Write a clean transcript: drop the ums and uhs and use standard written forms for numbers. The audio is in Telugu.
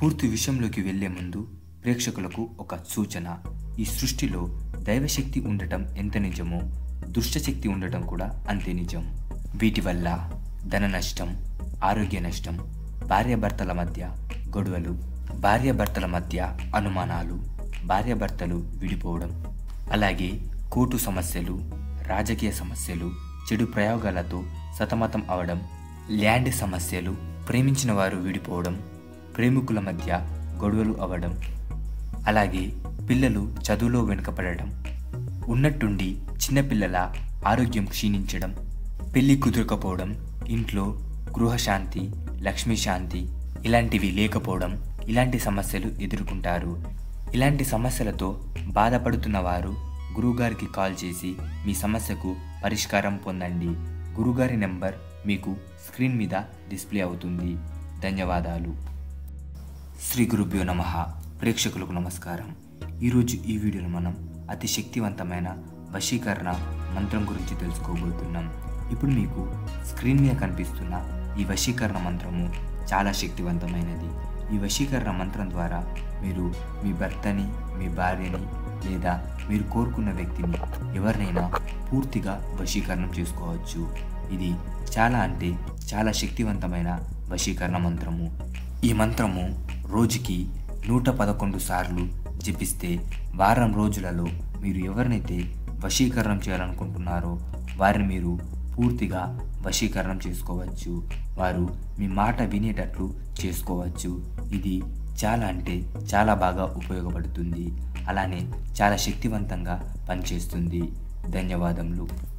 పూర్తి విషయంలోకి వెళ్లే ముందు ప్రేక్షకులకు ఒక సూచన. ఈ సృష్టిలో దైవశక్తి ఉండటం ఎంత నిజమో దుష్టశక్తి ఉండటం కూడా అంతే నిజం. వీటి వల్ల ధన నష్టం, ఆరోగ్య నష్టం, భార్యాభర్తల మధ్య గొడవలు, భార్యాభర్తల మధ్య అనుమానాలు, భార్యాభర్తలు విడిపోవడం, అలాగే కోర్టు సమస్యలు, రాజకీయ సమస్యలు, చెడు ప్రయోగాలతో సతమతం అవడం, ల్యాండ్ సమస్యలు, ప్రేమించిన వారు విడిపోవడం, ప్రేమికుల మధ్య గొడవలు అవ్వడం, అలాగే పిల్లలు చదువులో వెనుకపడడం, ఉన్నట్టుండి చిన్నపిల్లల ఆరోగ్యం క్షీణించడం, పెళ్లి కుదరకపోవడం, ఇంట్లో గృహశాంతి, లక్ష్మీశాంతి ఇలాంటివి లేకపోవడం, ఇలాంటి సమస్యలు ఎదుర్కొంటారు. ఇలాంటి సమస్యలతో బాధపడుతున్న వారు గురువుగారికి కాల్ చేసి మీ సమస్యకు పరిష్కారం పొందండి. గురుగారి నెంబర్ మీకు స్క్రీన్ మీద డిస్ప్లే అవుతుంది. ధన్యవాదాలు. శ్రీ గురుభ్యో నమః. ప్రేక్షకులకు నమస్కారం. ఈరోజు ఈ వీడియోలో మనం అతి శక్తివంతమైన వశీకరణ మంత్రం గురించి తెలుసుకోబోతున్నాం. ఇప్పుడు మీకు స్క్రీన్ మీద కనిపిస్తున్న ఈ వశీకరణ మంత్రము చాలా శక్తివంతమైనది. ఈ వశీకరణ మంత్రం ద్వారా మీరు మీ భర్తని, మీ భార్యని లేదా మీరు కోరుకున్న వ్యక్తిని ఎవరినైనా పూర్తిగా వశీకరణం చేసుకోవచ్చు. ఇది చాలా శక్తివంతమైన వశీకరణ మంత్రము. ఈ మంత్రము రోజుకి 111 సార్లు జపిస్తే వారం రోజులలో మీరు ఎవరినైతే వశీకరణం చేయాలనుకుంటున్నారో వారిని మీరు పూర్తిగా వశీకరణం చేసుకోవచ్చు. వారు మీ మాట వినేటట్లు చేసుకోవచ్చు. ఇది చాలా బాగా ఉపయోగపడుతుంది. అలానే చాలా శక్తివంతంగా పనిచేస్తుంది. ధన్యవాదములు.